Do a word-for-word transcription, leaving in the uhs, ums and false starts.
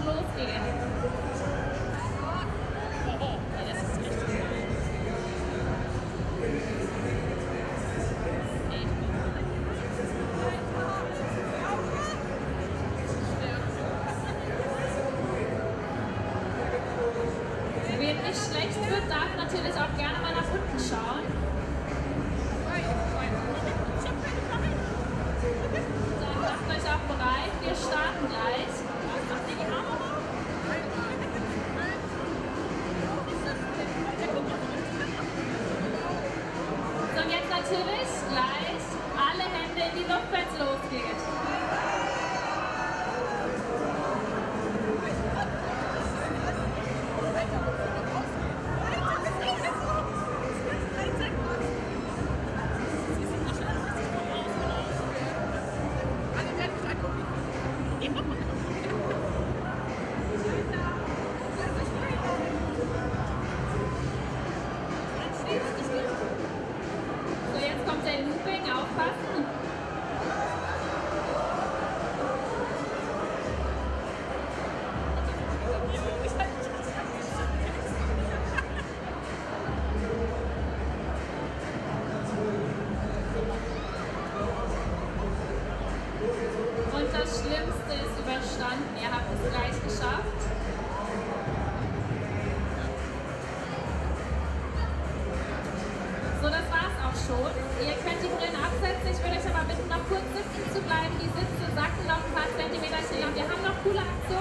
losgehen. Wer nicht schlecht wird, darf natürlich auch gerne mal nach unten schauen. Dann macht euch auch bereit, wir starten gleich. So, und jetzt natürlich gleich alle Hände in die Luft, wenn es losgeht. So, jetzt kommt der Looping, aufpassen. Und das Schlimmste ist überstanden. Ihr habt es gleich geschafft. So, das war's auch schon. Ihr könnt die Brillen absetzen. Ich würde euch aber bitten, noch kurz sitzen zu bleiben. Die Sitze sacken noch ein paar Zentimeter hier. Und wir haben noch coole Aktionen.